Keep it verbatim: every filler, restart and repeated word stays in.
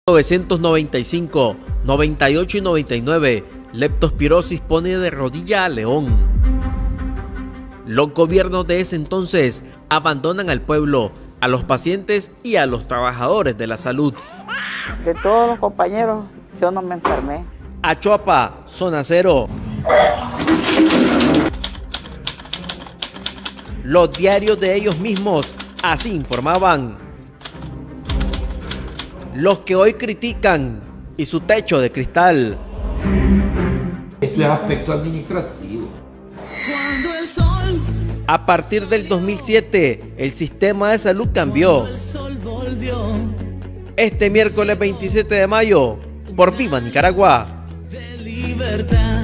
novecientos noventa y cinco, noventa y ocho y noventa y nueve, leptospirosis pone de rodilla a León. Los gobiernos de ese entonces abandonan al pueblo, a los pacientes y a los trabajadores de la salud. De todos los compañeros, yo no me enfermé. Achuapa, zona cero. Los diarios de ellos mismos así informaban. Los que hoy critican y su techo de cristal. Esto es aspecto administrativo. A partir del dos mil siete, el sistema de salud cambió. Este miércoles veintisiete de mayo, por Viva Nicaragua.